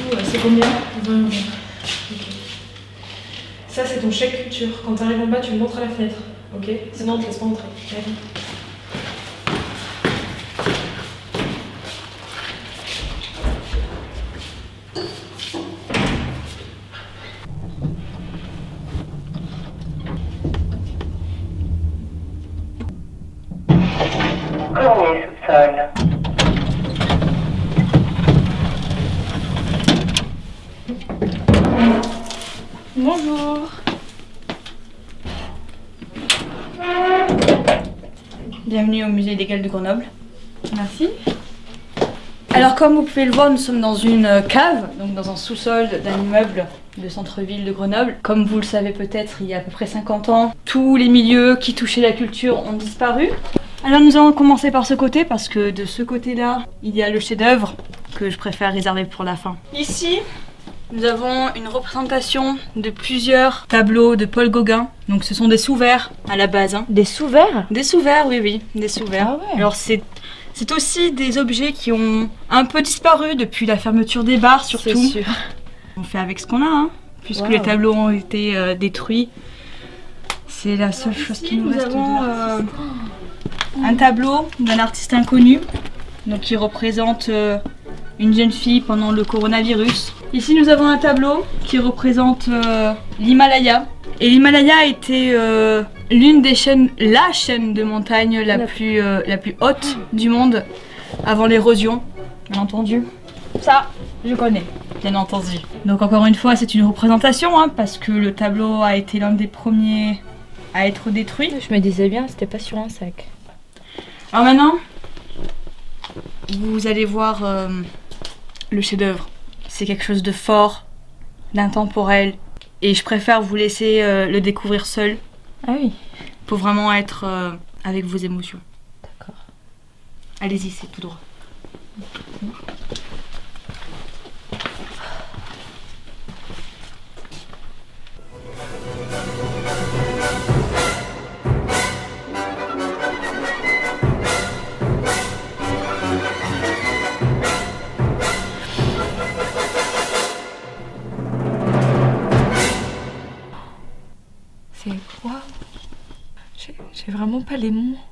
c'est combien? 20 €. Ok. Ça, c'est ton chèque culture. Quand tu arrives en bas, tu le montres à la fenêtre. Ok? Sinon, on te laisse pas entrer. Allez. Premier sous-sol. Bonjour. Bienvenue au musée des Galles de Grenoble. Merci. Alors comme vous pouvez le voir, nous sommes dans une cave, donc dans un sous-sol d'un immeuble de centre-ville de Grenoble. Comme vous le savez peut-être, il y a à peu près 50 ans, tous les milieux qui touchaient la culture ont disparu. Alors nous allons commencer par ce côté parce que de ce côté-là, il y a le chef-d'œuvre que je préfère réserver pour la fin. Ici, nous avons une représentation de plusieurs tableaux de Paul Gauguin. Donc ce sont des sous-verts à la base. Hein. Des sous-verts? Des sous-verts, oui, des sous-verts. Ah ouais. Alors c'est aussi des objets qui ont un peu disparu depuis la fermeture des bars surtout. C'est sûr. On fait avec ce qu'on a, hein, puisque les tableaux ont été détruits. C'est la seule chose qui nous reste de l'artiste. Un tableau d'un artiste inconnu, donc qui représente une jeune fille pendant le coronavirus. Ici nous avons un tableau qui représente l'Himalaya. Et l'Himalaya a été l'une des chaînes, la chaîne de montagne la plus haute du monde avant l'érosion, bien entendu. Ça, je connais, bien entendu. Donc encore une fois, c'est une représentation, hein, parce que le tableau a été l'un des premiers à être détruit. Je me disais bien, c'était pas sur un sac. Alors maintenant, vous allez voir le chef-d'œuvre. C'est quelque chose de fort, d'intemporel, et je préfère vous laisser le découvrir seul. Ah oui. Pour vraiment être avec vos émotions. D'accord. Allez-y, c'est tout droit. C'est quoi? J'ai vraiment pas les mots.